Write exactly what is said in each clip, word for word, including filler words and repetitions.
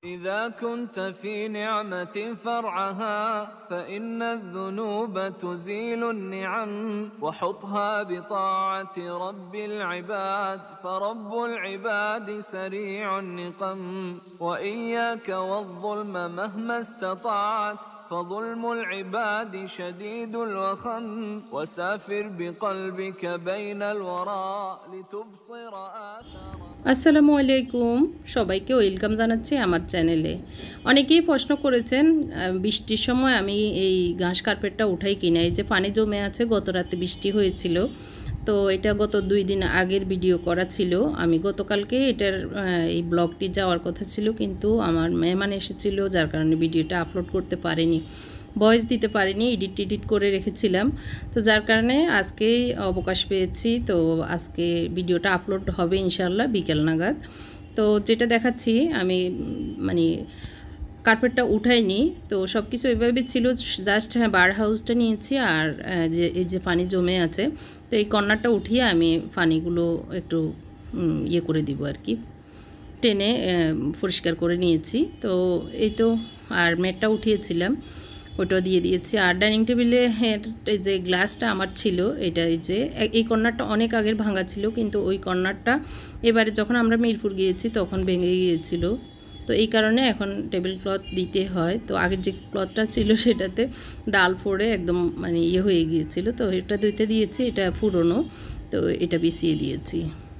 إذا كنت في نعمة فرعها فإن الذنوب تزيل النعم وحطها بطاعة رب العباد فرب العباد سريع النقم وإياك والظلم مهما استطعت فظلم العباد شديد الوخم وسافر بقلبك بين الوراء لتبصر آثار আসসালামু আলাইকুম সবাইকে ওয়েলকাম জানাচ্ছি আমার চ্যানেলে। অনেকেই প্রশ্ন করেছেন বৃষ্টির সময় আমি এই ঘাস কার্পেটটা উঠাই কিনা। এই যে পানি জমে আছে, গত রাতে বৃষ্টি হয়েছিল, তো এটা গত দুই দিন আগের ভিডিও করা ছিল। আমি গতকালকে এটার এই ব্লগটি যাওয়ার কথা ছিল, কিন্তু আমার মেহমান এসেছিল, যার কারণে ভিডিওটা আপলোড করতে পারিনি, ভয়েস দিতে পারিনি, এডিট এডিট করে রেখেছিলাম। তো যার কারণে আজকেই অবকাশ পেয়েছি, তো আজকে ভিডিওটা আপলোড হবে ইনশাল্লাহ বিকেল নাগাদ। তো যেটা দেখাচ্ছি আমি মানে কার্পেটটা উঠাইনি, তো সব কিছু এভাবে ছিল, জাস্ট হ্যাঁ বার হাউসটা নিয়েছি আর যে এই যে পানি জমে আছে, তো এই কর্নারটা উঠিয়ে আমি পানিগুলো একটু ইয়ে করে দিব আর কি, টেনে পরিষ্কার করে নিয়েছি। তো এই তো আর ম্যাটটা উঠিয়েছিলাম, ওটাও দিয়ে দিয়েছি। আর ডাইনিং টেবিলে এই যে গ্লাসটা আমার ছিল, এটা এই যে এই কর্নারটা অনেক আগের ভাঙা ছিল, কিন্তু ওই কর্নারটা এবারে যখন আমরা মিরপুর গিয়েছি তখন ভেঙে গিয়েছিল, তো এই কারণে এখন টেবিল ক্লথ দিতে হয়। তো আগের যে ক্লথটা ছিল সেটাতে ডাল পড়ে একদম মানে ইয়ে হয়ে গিয়েছিল, তো এটা ধুইতে দিয়েছি, এটা পুরনো, তো এটা বিছিয়ে দিয়েছি।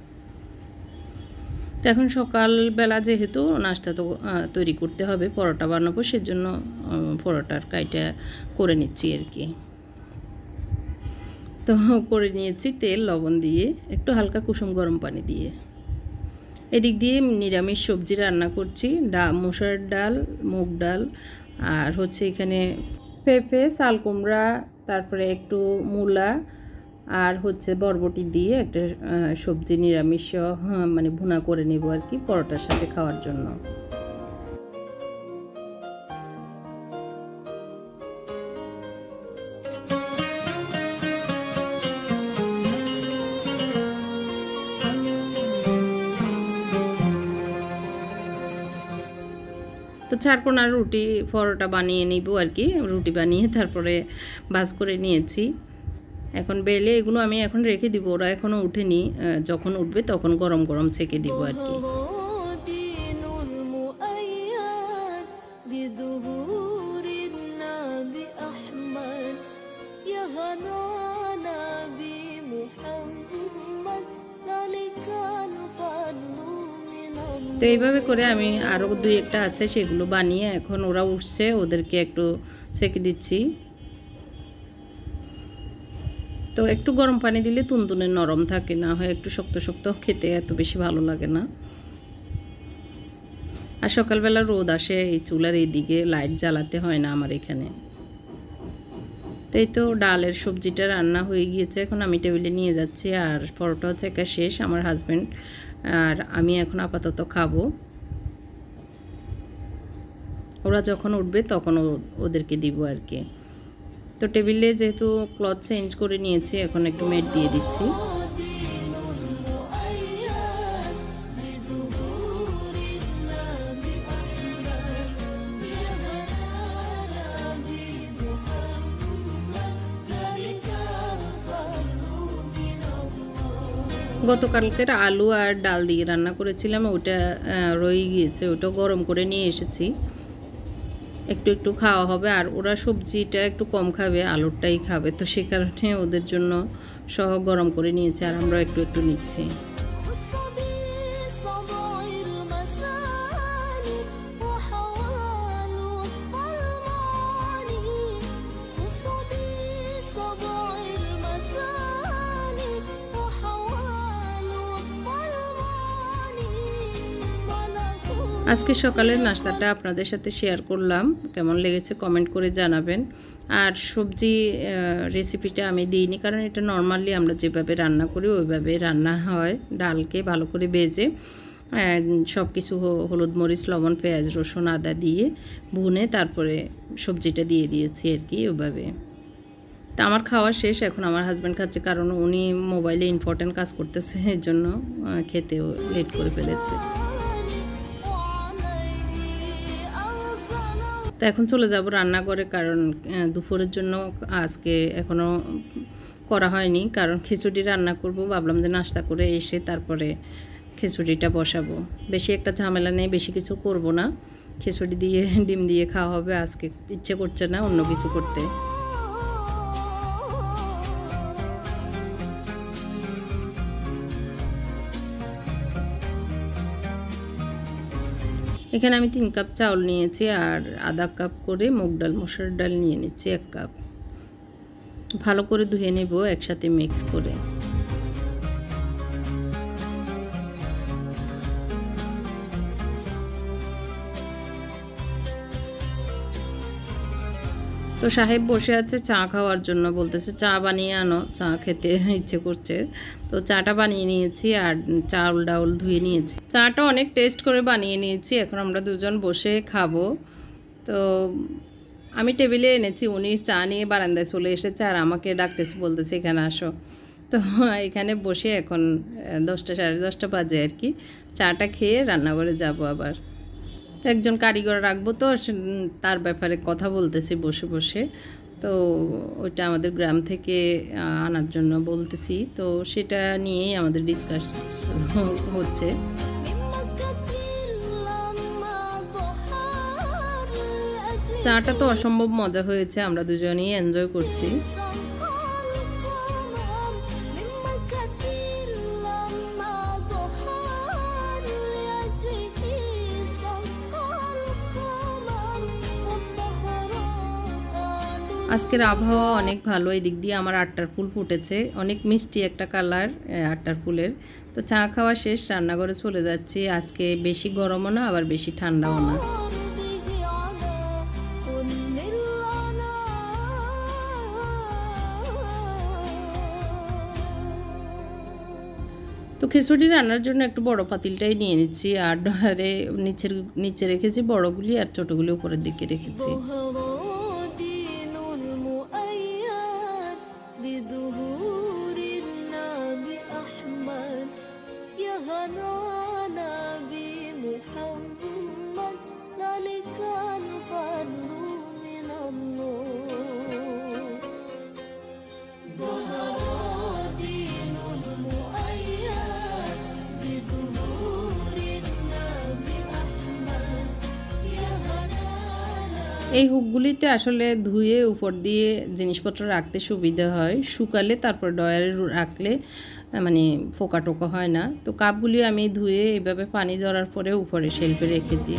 তো এখন সকালবেলা যেহেতু নাস্তা তো তৈরি করতে হবে, পরোটা বানাবো, সেজন্য পরোটার কাইটা করে নিচ্ছি আর কি। তো করে নিয়েছি তেল লবণ দিয়ে, একটু হালকা কুসুম গরম পানি দিয়ে। এদিক দিয়ে নিরামিষ সবজি রান্না করছি, ডা মসুর ডাল, মুগ ডাল, আর হচ্ছে এখানে পেঁপে, শাল কুমড়া, তারপরে একটু মূলা আর হচ্ছে বরবটি দিয়ে একটা সবজি নিরামিষ মানে ভুনা করে নেব আর কি, পরোটার সাথে খাওয়ার জন্য। তো চারকোনা রুটি পরোটা বানিয়ে নিব আর কি, রুটি বানিয়ে তারপরে ভাজ করে নিয়েছি। এখন বেলে এগুলো আমি এখন রেখে দিব, ওরা এখনও উঠেনি, যখন উঠবে তখন গরম গরম ছেঁকে দিব আর কি। তো এইভাবে করে আমি আরও দুই একটা আছে সেগুলো বানিয়ে এখন ওরা উঠছে, ওদেরকে একটু ছেঁকে দিচ্ছি। তো একটু গরম পানি দিলে তুনতুনে নরম থাকে, না হয় একটু শক্ত শক্ত খেতে এত বেশি ভালো লাগে না। আর সকালবেলা রোদ আসে, এই চুলার এইদিকে লাইট জ্বালাতে হয় না আমার এখানে। তো এই তো ডালের সবজিটা রান্না হয়ে গিয়েছে, এখন আমি টেবিলে নিয়ে যাচ্ছি। আর পরোটাও চেকা শেষ, আমার হাজব্যান্ড আর আমি এখন আপাতত খাবো, ওরা যখন উঠবে তখন ওদেরকে দিব আর কি। তো টেবিলে যেহেতু ক্লথ চেঞ্জ করে নিয়েছি, এখন একটু ম্যাট দিয়ে দিচ্ছি। গতকালকের আলু আর ডাল দিয়ে রান্না করেছিলাম, ওটা রয়ে গিয়েছে, ওটা গরম করে নিয়ে এসেছি, একটু একটু খাওয়া হবে। আর ওরা সবজিটা একটু কম খাবে, আলুরটাই খাবে, তো সে কারণে ওদের জন্য সহ গরম করে নিয়েছি, আর আমরা একটু একটু নিচ্ছি। আজকে সকালের নাস্তাটা আপনাদের সাথে শেয়ার করলাম, কেমন লেগেছে কমেন্ট করে জানাবেন। আর সবজি রেসিপিটা আমি দিইনি, কারণ এটা নর্মালি আমরা যেভাবে রান্না করি ওইভাবে রান্না হয়। ডালকে ভালো করে ভেজে সব কিছু হলুদ মরিচ লবণ পেঁয়াজ রসুন আদা দিয়ে ভুনে তারপরে সবজিটা দিয়ে দিয়েছি আর কি, ওইভাবে। তা আমার খাওয়া শেষ, এখন আমার হাজব্যান্ড খাচ্ছে, কারণ উনি মোবাইলে ইম্পর্টেন্ট কাজ করতেছে, এর জন্য খেতেও লেট করে ফেলেছে। তো এখন চলে যাব রান্নাঘরে, কারণ দুপুরের জন্য আজকে এখনও করা হয়নি, কারণ খিচুড়ি রান্না করব। ভাবলাম যে নাস্তা করে এসে তারপরে খিচুড়িটা বসাবো। বেশি একটা ঝামেলা নেই, বেশি কিছু করব না, খিচুড়ি দিয়ে ডিম দিয়ে খাওয়া হবে। আজকে ইচ্ছে করছে না অন্য কিছু করতে। এখানে আমি তিন কাপ চাউল নিয়েছি আর আধা কাপ করে মুগ ডাল, মসুর ডাল নিয়ে নিচ্ছি এক কাপ। ভালো করে ধুয়ে নেব একসাথে মিক্স করে। তো সাহেব বসে আছে চা খাওয়ার জন্য, বলতেছে চা বানিয়ে আনো, চা খেতে ইচ্ছে করছে। তো চাটা বানিয়ে নিয়েছি আর চাউল ডাউল ধুয়ে নিয়েছি। চাটা অনেক টেস্ট করে বানিয়ে নিয়েছি, এখন আমরা দুজন বসে খাবো। তো আমি টেবিলে এনেছি, উনি চা নিয়ে বারান্দায় চলে এসেছে আর আমাকে ডাকতেছে, বলতেছে এখানে আসো। তো এখানে বসে এখন দশটা সাড়ে দশটা বাজে আর কি, চাটা খেয়ে রান্নাঘরে যাব। আবার একজন কারিগর রাখবো, তো তার ব্যাপারে কথা বলতেছি বসে বসে। তো ওইটা আমাদের গ্রাম থেকে আনার জন্য বলতেছি, তো সেটা নিয়েই আমাদের ডিসকাস হচ্ছে। চাটা তো অসম্ভব মজা হয়েছে, আমরা দুজনেই এনজয় করছি। আজকের আবহাওয়া অনেক ভালো, এই দিক দিয়ে আমার আটটার ফুল ফুটেছে, অনেক মিষ্টি একটা কালার আটটার ফুলের। তো চা খাওয়া শেষ, রান্নাঘরে চলে যাচ্ছি। আজকে বেশি গরমও না আবার বেশি ঠান্ডাও না। তো খিচুড়ি রান্নার জন্য একটু বড় পাতিলটাই নিয়ে নিচ্ছি আর ডয়ারে নিচের নিচে রেখেছি বড়গুলি আর ছোটোগুলি উপরের দিকে রেখেছি। এই হুকগুলিতে আসলে ধুয়ে উপর দিয়ে জিনিসপত্র রাখতে সুবিধা হয়, শুকালে তারপর ডয়ারে রাখলে মানে ফোকা টোকা হয় না। তো কাপগুলি আমি ধুয়ে এইভাবে পানি ঝরার পরে উপরে শেলফে রেখে দিই।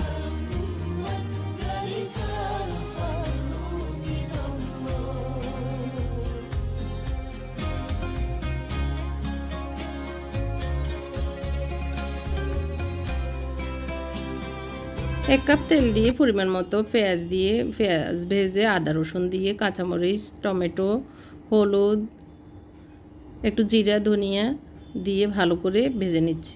এক কাপ তেল দিয়ে পরিমাণ মতো পেঁয়াজ দিয়ে পেঁয়াজ ভেজে আদা রসুন দিয়ে কাঁচামরিচ, টমেটো, হলুদ, একটু জিরা ধনিয়া দিয়ে ভালো করে ভেজে নিচ্ছি।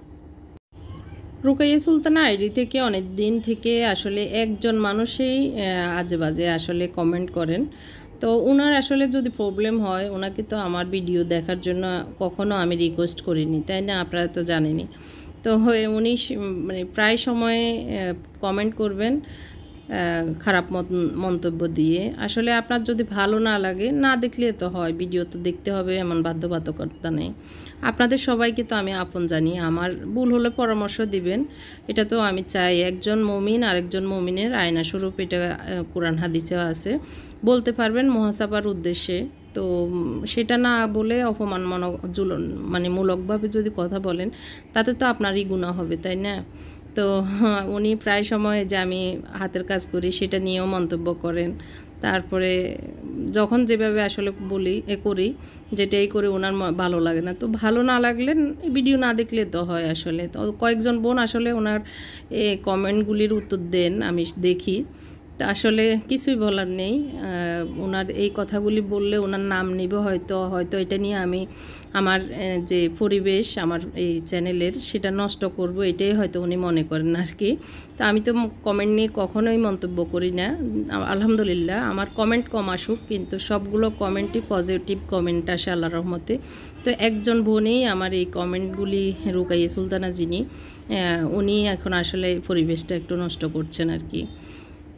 রুকাইয়া সুলতানা আইডি থেকে অনেক দিন থেকে আসলে একজন মানুষই আজে বাজে আসলে কমেন্ট করেন। তো ওনার আসলে যদি প্রবলেম হয়, ওনাকে তো আমার ভিডিও দেখার জন্য কখনো আমি রিকোয়েস্ট করিনি, তাই না? আপনারা তো জানেনই। তো উনি মানে প্রায় সময়ে কমেন্ট করবেন খারাপ মন্তব্য দিয়ে। আসলে আপনার যদি ভালো না লাগে, না দেখলে তো হয়, ভিডিও তো দেখতে হবে এমন বাধ্যবাধকতা নেই। আপনাদের সবাইকে তো আমি আপন জানি, আমার ভুল হলে পরামর্শ দিবেন, এটা তো আমি চাই। একজন মুমিন আরেকজন মুমিনের আয়না স্বরূপ, এটা কোরআন হাদিসেও আছে, বলতে পারবেন মুহাসাবার উদ্দেশ্যে। তো সেটা না বলে অপমানমূলক জুলন মানে মূলকভাবে যদি কথা বলেন, তাতে তো আপনারই গুনাহ হবে, তাই না? তো উনি প্রায় সময় যে আমি হাতের কাজ করি সেটা নিয়েও মন্তব্য করেন। তারপরে যখন যেভাবে আসলে বলি এ করি, যেটাই করে ওনার ভালো লাগে না। তো ভালো না লাগলে ভিডিও না দেখলে তো হয় আসলে। তো কয়েকজন বোন আসলে ওনার এই কমেন্টগুলির উত্তর দেন, আমি দেখি। তো আসলে কিছুই বলার নেই, ওনার এই কথাগুলি বললে ওনার নাম নিব হয়তো হয়তো এটা নিয়ে আমি আমার যে পরিবেশ আমার এই চ্যানেলের সেটা নষ্ট করব, এটাই হয়তো উনি মনে করেন আর কি। তো আমি তো কমেন্ট নিয়ে কখনোই মন্তব্য করি না। আলহামদুলিল্লাহ আমার কমেন্ট কম আসুক, কিন্তু সবগুলো কমেন্টই পজিটিভ কমেন্ট আসে আল্লাহর রহমতে। তো একজন বোনেই আমার এই কমেন্টগুলি, রুকাইয়া সুলতানা যিনি, উনি এখন আসলে পরিবেশটা একটু নষ্ট করছেন আর কি।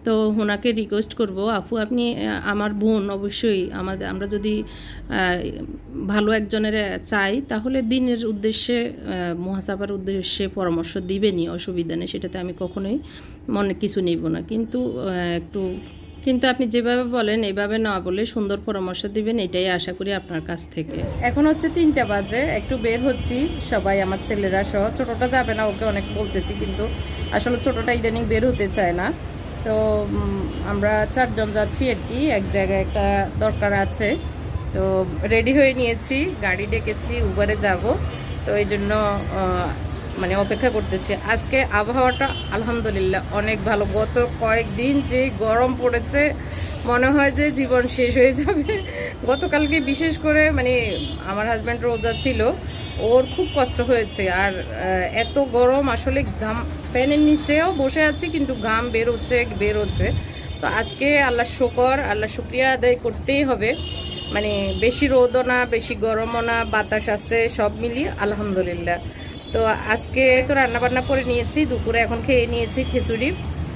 তো ওনাকে রিকোয়েস্ট করব, আপু আপনি আমার বোন অবশ্যই আমাদের আমরা যদি ভালো একজনের চাই তাহলে দিনের উদ্দেশ্যে মুহাসাবার উদ্দেশ্যে পরামর্শ দিবেনই, অসুবিধা নেই, সেটাতে আমি কখনোই মনে কিছু নেব না। কিন্তু একটু কিন্তু আপনি যেভাবে বলেন এইভাবে না বলে সুন্দর পরামর্শ দিবেন, এটাই আশা করি আপনার কাছ থেকে। এখন হচ্ছে তিনটা বাজে, একটু বের হচ্ছি সবাই, আমার ছেলেরা সহ। ছোটোটা যাবে না, ওকে অনেক বলতেছি, কিন্তু আসলে ছোটোটা ইদানিং বের হতে চায় না। তো আমরা চারজন যাচ্ছি আর কি, এক জায়গায় একটা দরকার আছে। তো রেডি হয়ে নিয়েছি, গাড়ি ডেকেছি, উবারে যাব। তো এই জন্য মানে অপেক্ষা করতেছি। আজকে আবহাওয়াটা আলহামদুলিল্লাহ অনেক ভালো। গত কয়েকদিন যে গরম পড়েছে মনে হয় যে জীবন শেষ হয়ে যাবে। গতকালকে বিশেষ করে মানে আমার হাজব্যান্ড রোজা ছিল, ওর খুব কষ্ট হয়েছে। আর এত গরম, আসলে ঘাম, ফ্যানের নিচেও বসে আছি কিন্তু ঘাম বের হচ্ছে বের হচ্ছে তো আজকে আল্লাহ শুকর, আল্লাহ শুকরিয়া আদায় করতেই হবে। মানে বেশি রোদও না, বেশি গরমও না, বাতাস আছে, সব মিলিয়ে আলহামদুলিল্লাহ। তো আজকে তো রান্না বান্না করে নিয়েছি, দুপুরে এখন খেয়ে নিয়েছি খিচুড়ি।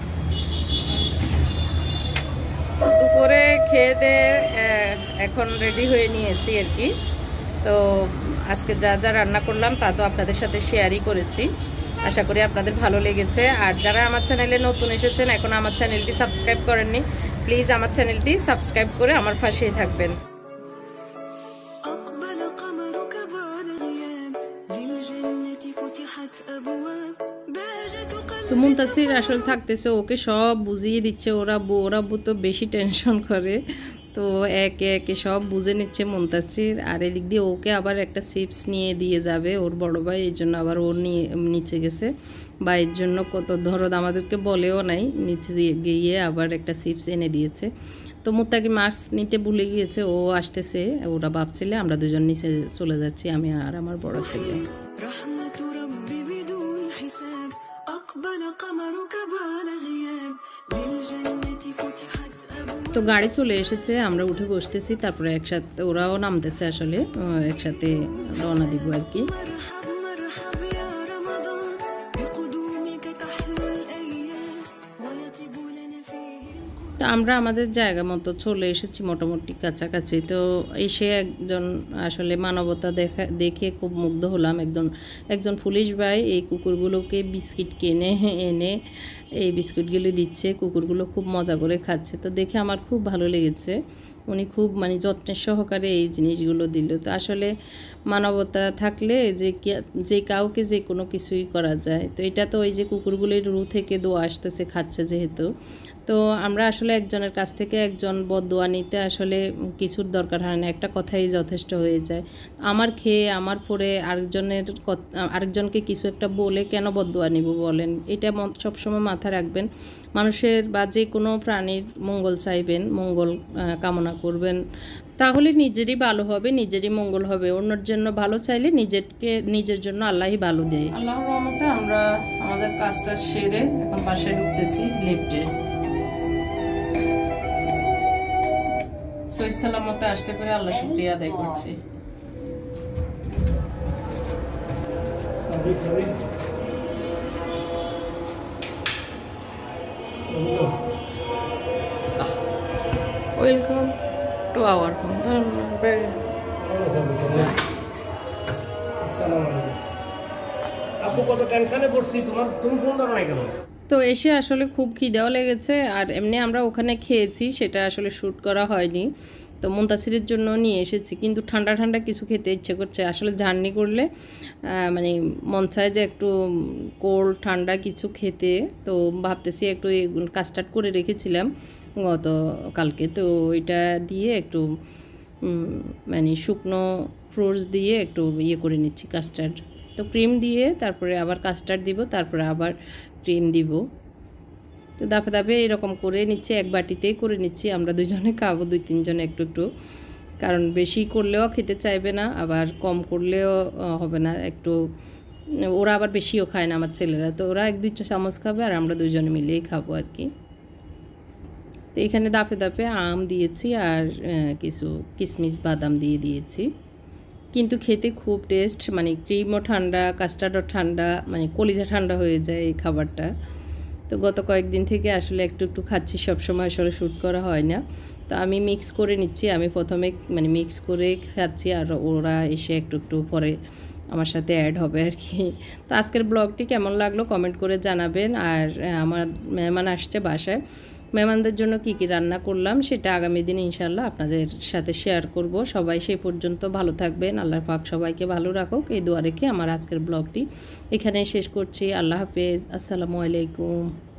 দুপুরে খেয়ে দিয়ে এখন রেডি হয়ে নিয়েছি আর কি। তো আজকে যা যা রান্না করলাম তা তো আপনাদের সাথে শেয়ারই করেছি, আশা করি আপনাদের ভালো লেগেছে। আর যারা আমার চ্যানেলে নতুন এসেছেন, এখন আমার চ্যানেলটি সাবস্ক্রাইব করেননি, প্লিজ আমার চ্যানেলটি সাবস্ক্রাইব করে আমার পাশেই থাকবেন। তো মুনতাসির আসলে থাকতেছে, ওকে সব বুঝিয়ে দিচ্ছে। ওরা ওরা তো বেশি টেনশন করে, তো একে একে সব বুঝে নিচ্ছে মুনতাসির। আর এদিক দিয়ে ওকে আবার একটা চিপস নিয়ে দিয়ে যাবে ওর বড় ভাই, এই জন্য আবার ওর নিয়ে নিচে গেছে। বা এর জন্য কত ধরদ আমাদেরকে বলেও নাই, নিচে গিয়ে আবার একটা চিপস এনে দিয়েছে। তো মুত্তাকি মাস্ক নিতে ভুলে গিয়েছে, ও আসতেছে, ওরা ভাবছিলে আমরা দুজন নিচে চলে যাচ্ছি, আমি আর আমার বড় ছেলে। তো গাড়ি চলে এসেছে, আমরা উঠে বসতেছি, তারপরে একসাথে ওরাও নামতেছে, আসলে একসাথে রওনা দিব আর কি। তো আমরা আমাদের জায়গা মতো চলে এসেছি মোটামুটি কাছাকাছি। তো এসে একজন আসলে মানবতা দেখা দেখে খুব মুগ্ধ হলাম। একজন একজন পুলিশ ভাই এই কুকুরগুলোকে বিস্কিট কিনে এনে এই বিস্কুটগুলো দিচ্ছে, কুকুরগুলো খুব মজা করে খাচ্ছে। তো দেখে আমার খুব ভালো লেগেছে, উনি খুব মানে যত্নের সহকারে এই জিনিসগুলো দিল। তো আসলে মানবতা থাকলে যে যে কাউকে যে কোনো কিছুই করা যায়। তো এটা তো ওই যে কুকুরগুলির রু থেকে দোয়া আসতেছে, খাচ্ছে যেহেতু। তো আমরা আসলে একজনের কাছ থেকে একজন বদদোয়া নিতে আসলে কিছুর দরকার হয় না, একটা কথাই যথেষ্ট হয়ে যায়। আমার খেয়ে আমার পরে আরেকজনের আরেকজনকে কিছু একটা বলে কেন বদদোয়া নিব বলেন? এটা সবসময় মাথায় রাখবেন। মানুষের বা যে কোনো প্রাণীর মঙ্গল চাইবেন, মঙ্গল কামনা করবেন, তাহলে নিজেরই ভালো হবে, নিজেরই মঙ্গল হবে। অন্যের জন্য ভালো চাইলে নিজেকে নিজের জন্য আল্লাহই ভালো দেয়। আল্লাহর রহমতে আমরা আমাদের কাজটা সেরে এখন বাসায় ঢুকতেছি লিফটে। সহি সালামতে আসতে পেরে আল্লাহ শুকরিয়া আদায় করছি। Welcome to our home. আপু কত টেনশনে পড়ছি, তোমার তুমি ফোন ধরো না কেন? তো এসে আসলে খুব খিদেও লেগেছে, আর এমনি আমরা ওখানে খেয়েছি, সেটা আসলে শ্যুট করা হয়নি। তো মুনতাসিরের জন্য নিয়ে এসেছি, কিন্তু ঠান্ডা ঠান্ডা কিছু খেতে ইচ্ছে করছে। আসলে জার্নি করলে মানে মন চায় যে একটু কোল্ড ঠান্ডা কিছু খেতে। তো ভাবতেছি একটু কাস্টার্ড করে রেখেছিলাম গত কালকে, তো ওইটা দিয়ে একটু মানে শুকনো ফ্রুটস দিয়ে একটু ইয়ে করে নিচ্ছি কাস্টার্ড। তো ক্রিম দিয়ে তারপরে আবার কাস্টার্ড দিব, তারপরে আবার ক্রিম দিব। তো দাফে দাফে এরকম করে নিচ্ছি, এক বাটিতেই করে নিচ্ছি। আমরা দুজনে খাবো, দুই তিনজনে একটু একটু, কারণ বেশি করলেও খেতে চাইবে না, আবার কম করলেও হবে না। একটু ওরা আবার বেশিও খায় না আমার ছেলেরা, তো ওরা এক দুই চামচ খাবে আর আমরা দুজনে মিলেই খাবো আর কি। তো এখানে দাফে দাফে আম দিয়েছি আর কিছু কিশমিশ বাদাম দিয়ে দিয়েছি, কিন্তু খেতে খুব টেস্ট। মানে ক্রিমও ঠান্ডা, কাস্টার্ডও ঠান্ডা, মানে কলিজা ঠান্ডা হয়ে যায় এই খাবারটা। তো গত কয়েকদিন থেকে আসলে একটু একটু খাচ্ছি, সবসময় আসলে শ্যুট করা হয় না। তো আমি মিক্স করে নিচ্ছি, আমি প্রথমে মানে মিক্স করে খাচ্ছি আর ওরা এসে একটু একটু পরে আমার সাথে অ্যাড হবে আর কি। তো আজকের ব্লগটি কেমন লাগলো কমেন্ট করে জানাবেন। আর আমার মেহমান আসছে বাসায়, মেহমানদের জন্য কি কি রান্না করলাম সেটা আগামী দিন ইনশাল্লাহ আপনাদের সাথে শেয়ার করব। সবাই সেই পর্যন্ত ভালো থাকবেন, আল্লাহ পাক সবাইকে ভালো রাখুক, এই দোয়া রেখে আমার আজকের ব্লগটি এখানেই শেষ করছি। আল্লাহ হাফেজ, আসসালামু আলাইকুম।